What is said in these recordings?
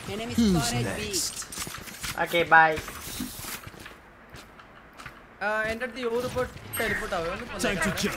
Enemy Who's spotted next? Okay, bye. എൻ്റെ അടുത്ത് Europe teleport ആവും Time to jump.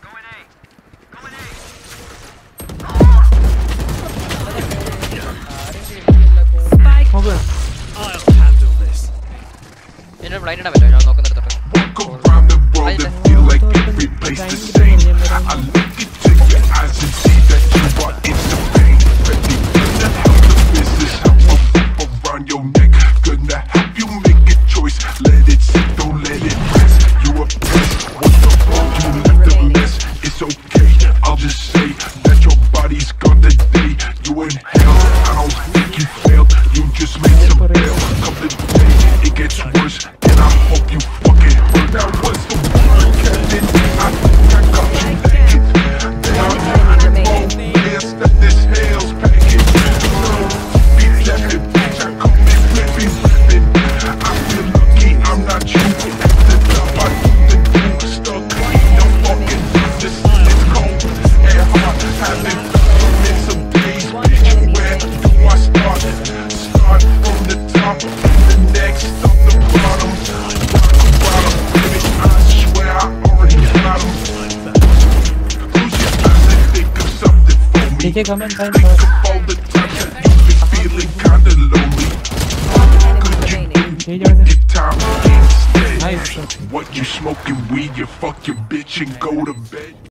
I'll handle this. ഇതിന്റെ blind പറ്റുമോ ഞാൻ നോക്കുന്നിടത്തോട്ട് Walk around the world and feel like every place the same. I look into your eyes and see that you are in the pain. Ready to help the business, help around your neck. Gonna help you make a choice. Let it sit, don't let it rest. You are blessed. What the fuck you left a mess? It's okay. I'll just say that your body's gone today. You in hell. I don't think you failed. You just made some bail. Come today, it gets worse. And I hope you fucking hurt. Now what's the word, Captain? I think I got you naked. Down on the pants that this hell's package. Be left bitch, I come in baby flipping. I feel lucky, I'm not you. At the top, I do the do stuck. No fucking this is cold and hard. Having in some days, bitch. Where do I start? Start from the top, the next up the bottom. I swear I already got 'em. Close your eyes and think of something for me. ठीक है comment time Think of all the times that you've been feeling kinda lonely. Could you ठीक है get time to stay? Nice What you smoking weed, you fuck your bitch and go to bed.